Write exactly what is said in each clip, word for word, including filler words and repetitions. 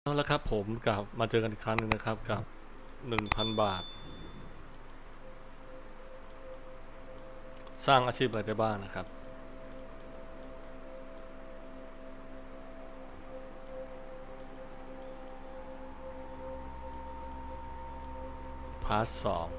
เอาละครับผมกับมาเจอกันอีกครั้งหนึ่งนะครับกับ หนึ่งพัน บาท สร้างอาชีพอะไรได้บ้างนะครับพาร์ทสอง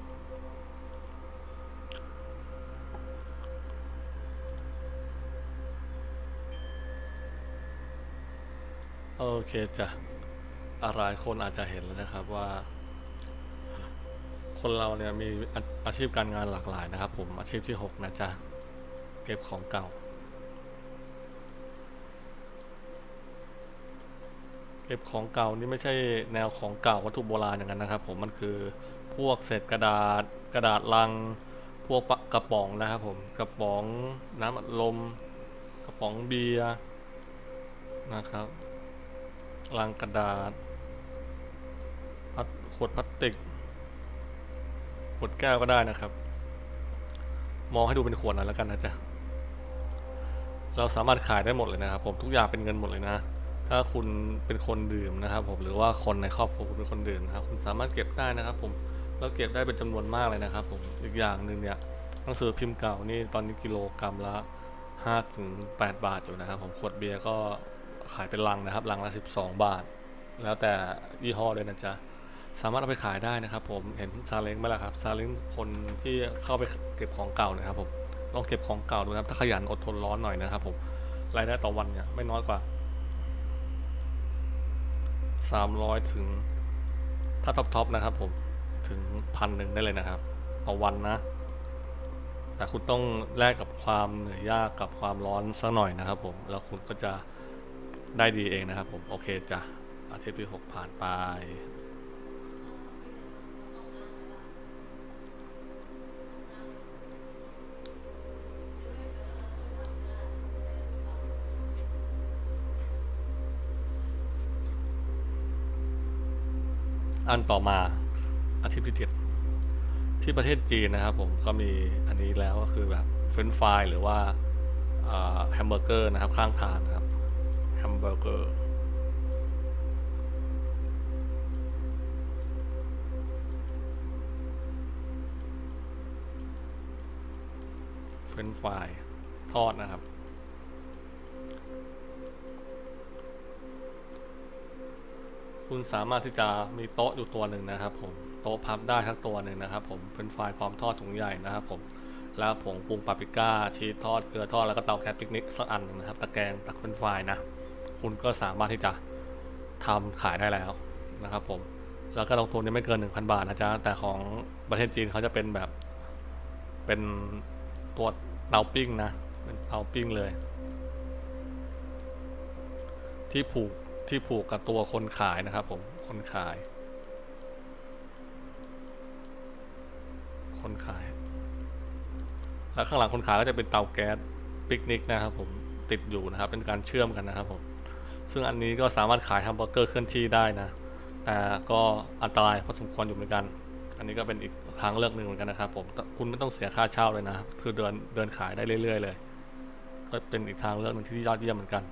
โอเคจ้ะหลายคนอาจจะเห็นแล้วนะครับว่า คนเราเนี่ยมีอาอาชีพการงานหลากหลายนะครับผมอาชีพที่หกนะจ๊ะเก็บของเก่าเก็บของเก่านี่ไม่ใช่แนวของเก่าวัตถุโบราณอย่างนั้นนะครับผมมันคือพวกเศษกระดาษกระดาษลังพวกกระป๋องนะครับผมกระป๋องน้ำอัดลมกระป๋องเบียร์นะครับลังกระดาษขวดพลาสติกขวดแก้วก็ได้นะครับมองให้ดูเป็นขวดหน่อยแล้วกันนะจ๊ะเราสามารถขายได้หมดเลยนะครับผมทุกอย่างเป็นเงินหมดเลยนะถ้าคุณเป็นคนดื่มนะครับผมหรือว่าคนในครอบครัวคุณเป็นคนดื่มนะครับคุณสามารถเก็บได้นะครับผมแล้วเก็บได้เป็นจำนวนมากเลยนะครับผมอีกอย่างหนึ่งเนี่ยหนังสือพิมพ์เก่านี่ตอนนี้กิโลกรัมละห้าถึงแปดบาทอยู่นะครับผมขวดเบียร์ก็ขายเป็นลังนะครับลังละสิบสองบาทแล้วแต่ยี่ห้อเลยนะจ๊ะสามารถเอาไปขายได้นะครับผมเห็นซาเล้งไหมล่ะครับซาเล้งคนที่เข้าไปเก็บของเก่านะครับผมลองเก็บของเก่าดูครับถ้าขยันอดทนร้อนหน่อยนะครับผมรายได้ต่อวันเนี่ยไม่น้อยกว่าสามร้อยถึงถ้าท็อปๆนะครับผมถึงพันหนึ่งได้เลยนะครับต่อวันนะแต่คุณต้องแลกกับความเหนื่อยยากกับความร้อนสักหน่อยนะครับผมแล้วคุณก็จะได้ดีเองนะครับผมโอเคจ้ะอาทิตย์ที่หกผ่านไปอันต่อมาอาทิตย์ที่เจ็ดที่ประเทศจีนนะครับผมก็มีอันนี้แล้วก็คือแบบเฟรนช์ฟรายหรือว่าแฮมเบอร์เกอร์นะครับข้างทางนะครับแฮมเบอร์เกอร์เฟรนช์ฟรายทอดนะครับคุณสามารถที่จะมีโต๊ะอยู่ตัวหนึ่งนะครับผมโต๊ะพับได้ทั้งตัวหนึ่งนะครับผมเฟรนช์ฟรายพร้อมทอดถุงใหญ่นะครับผมแล้วผงปรุงปาปริก้าชีสทอดเกลือทอดแล้วก็เตาแก๊สปิกนิกสักอันหนึ่งนะครับตะแกรงตักเฟรนช์ฟรายนะคุณก็สามารถที่จะทำขายได้แล้วนะครับผมแล้วก็ลงทุนนี่ไม่เกิน หนึ่งพัน บาทนะจ๊ะแต่ของประเทศจีนเขาจะเป็นแบบเป็นตัวเตาปิ้งนะเป็นเตาปิ้งเลยที่ผูกที่ผูกกับตัวคนขายนะครับผมคนขายคนขายแล้วข้างหลังคนขายก็จะเป็นเตาแก๊สปิกนิกนะครับผมติดอยู่นะครับเป็นการเชื่อมกันนะครับผมซึ่งอันนี้ก็สามารถขายแฮมเบอร์เกอร์เคลื่อนที่ได้นะแต่ก็อันตรายพอสมควรอยู่เหมือนกันอันนี้ก็เป็นอีกทางเลือกหนึ่งเหมือนกันนะครับผมคุณไม่ต้องเสียค่าเช่าเลยนะคือเดินเดินขายได้เรื่อยๆเลยก็เป็นอีกทางเลือกหนึ่งที่ยอดเยี่ยมเหมือนกัน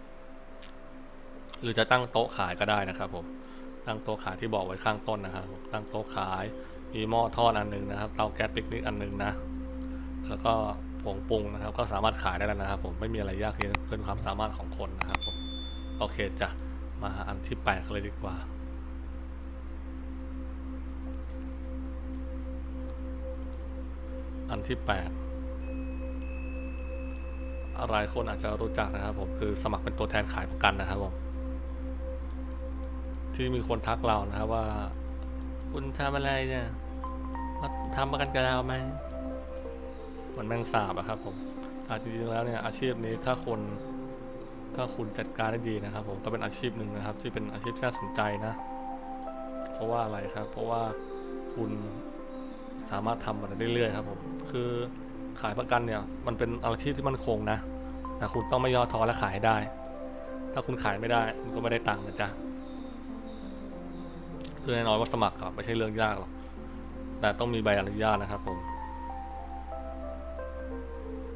หรือจะตั้งโต๊ะขายก็ได้นะครับผมตั้งโต๊ะขายที่บอกไว้ข้างต้นนะครับตั้งโต๊ะขายมีหม้อทอดอันหนึ่งนะครับเตาแก๊สปิกนิกอันหนึ่งนะแล้วก็ผงปรุงนะครับก็สามารถขายได้แล้วนะครับผมไม่มีอะไรยากเย็นเกินความสามารถของคนนะครับผมโอเคจ้ะมาอันที่แปดเลยดีกว่าอันที่แปดหลายคนอาจจะรู้จักนะครับผมคือสมัครเป็นตัวแทนขายประกันนะครับผมที่มีคนทักเรานะครับว่าคุณทำอะไรเนี่ยมาทำประกันกับเราไหมเหมือนแมงสาบอะครับผมแต่จริงๆแล้วเนี่ยอาชีพนี้ถ้าคนถ้าคุณจัดการได้ดีนะครับผมก็เป็นอาชีพหนึ่งนะครับที่เป็นอาชีพที่น่าสนใจนะเพราะว่าอะไรครับเพราะว่าคุณสามารถทำมันได้เรื่อยๆครับผมคือขายประกันเนี่ยมันเป็นอาชีพที่มั่นคงนะแต่คุณต้องไม่ย่อท้อและขายให้ได้ถ้าคุณขายไม่ได้คุณก็ไม่ได้ตังค์นะจ๊ะซึ่งแน่นอนว่าสมัครครับไม่ใช่เรื่องยากหรอกแต่ต้องมีใบอนุญาตนะครับผม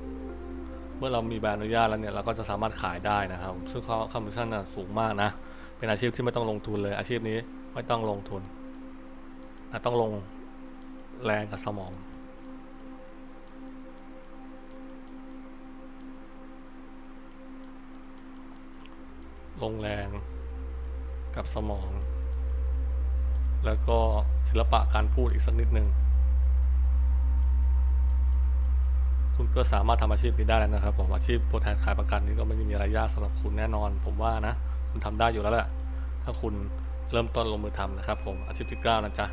เมื่อเรามีใบอนุญาตแล้วเนี่ยเราก็จะสามารถขายได้นะครับซึ่งคอมมิชชั่นสูงมากนะเป็นอาชีพที่ไม่ต้องลงทุนเลยอาชีพนี้ไม่ต้องลงทุนแต่ต้องลงแรงกับสมองลงแรงกับสมองแล้วก็ศิลปะการพูดอีกสักนิดหนึ่งคุณก็สามารถทำอาชีพนี้ได้แล้วนะครับผมอาชีพตัวแทนขายประกันนี้ก็ไม่มีอะไรยากสำหรับคุณแน่นอนผมว่านะคุณทำได้อยู่แล้วแหละถ้าคุณเริ่มต้นลงมือทำนะครับผมอาชีพที่เก้านะจ๊ะ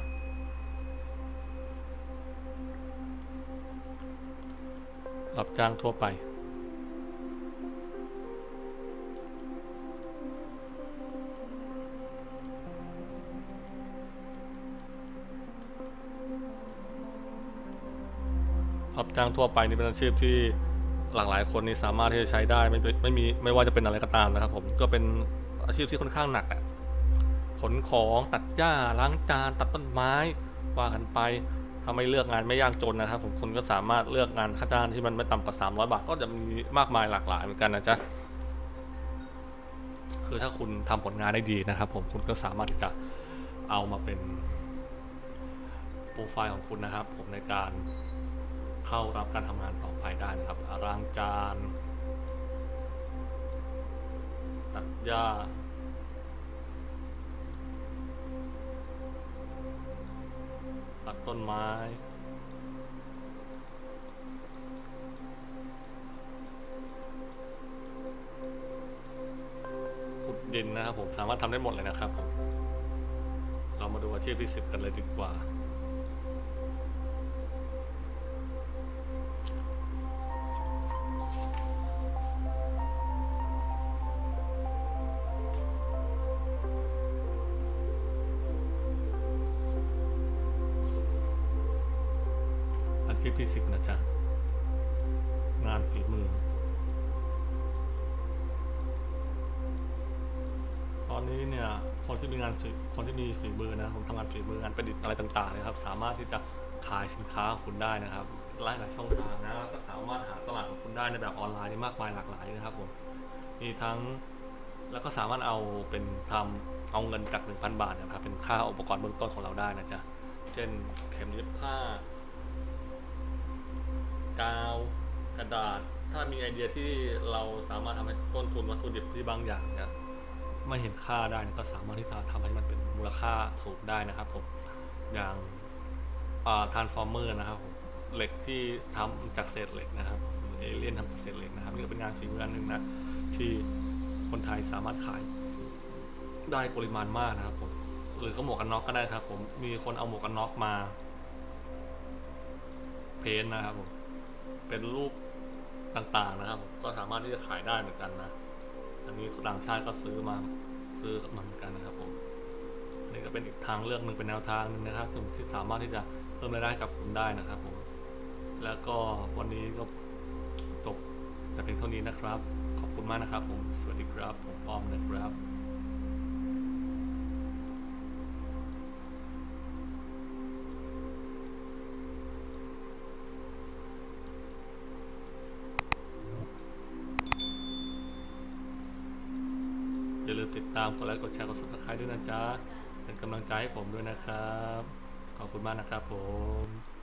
รับจ้างทั่วไปรับจ้างทั่วไปนี่เป็นอาชีพที่หลากหลายคนนี่สามารถที่จะใช้ได้ไม่ไม่มีไม่ว่าจะเป็นอะไรก็ตามนะครับผมก็เป็นอาชีพที่ค่อนข้างหนักอะขนของตัดหญ้าล้างจานตัดต้นไม้ว่ากันไปถ้าไม่เลือกงานไม่ยากจนนะครับผมคุณก็สามารถเลือกงานค่าจ้างที่มันไม่ต่ำกว่าสามร้อยบาทก็จะมีมากมายหลากหลายเหมือนกันนะจ๊ะคือถ้าคุณทำผลงานได้ดีนะครับผมคุณก็สามารถที่จะเอามาเป็นโปรไฟล์ของคุณนะครับผมในการเข้ารับการทำงานต่อไปได้นะครับล้างจานตัดหญ้าตัดต้นไม้ขุดดินนะครับผมสามารถทำได้หมดเลยนะครับผมเรามาดูอาชีพที่สิบกันเลยดีกว่าอาชีพที่สิบนะจ๊ะงานฝีมือตอนนี้เนี่ยคนที่มีงานคนที่มีฝีมือนะผมทำงานฝีมืองานประดิษฐ์อะไรต่างๆนะครับสามารถที่จะขายสินค้าของคุณได้นะครับหลายหลายช่องทางนะก็สามารถหาตลาดของคุณได้ในแบบออนไลน์ได้มากมายหลากหลายนะครับผมมีทั้งแล้วก็สามารถเอาเป็นทำเอาเงินจาก หนึ่งพัน บาทนะครับเป็นค่าอุปกรณ์เบื้องต้นของเราได้นะจ๊ะเช่นเข็มเย็บผ้ากาวกระดาษถ้ามีไอเดียที่เราสามารถทำให้ต้นทุนวัตถุดิบที่บางอย่างเนี่ยไม่เห็นค่าได้ก็สามารถที่จะทำให้มันเป็นมูลค่าสูงได้นะครับผมอย่างทรานส์ฟอร์เมอร์นะครับผมเหล็กที่ทำจากเศษเหล็กนะครับเอเลี่ยนทำจากเศษเหล็กนะครับนี่ก็เป็นงานฝีมืออันหนึ่งนะที่คนไทยสามารถขายได้ปริมาณมากนะครับผมหรือก็หมวกกันน็อกก็ได้ครับผมมีคนเอาหมวกกันน็อกมาเพ้นนะครับผมเป็นรูปต่างๆนะครับก็สามารถที่จะขายได้เหมือนกันนะอันนี้ต่างชาติก็ซื้อมาซื้อมาเหมือนกันนะครับผมนี่ก็เป็นอีกทางเลือกหนึ่งเป็นแนวทางหนึ่งนะครับที่สามารถที่จะเพิ่มรายได้กับคุณได้นะครับผมแล้วก็วันนี้ก็จบแต่เพียงเท่านี้นะครับขอบคุณมากนะครับผมสวัสดีครับผมป้อมนะครับอย่าลืมติดตามกดไลค์กดแชร์กด ซับสไครบ์ ด้วยนะจ๊ะเป็นกำลังใจให้ผมด้วยนะครับขอบคุณมากนะครับผม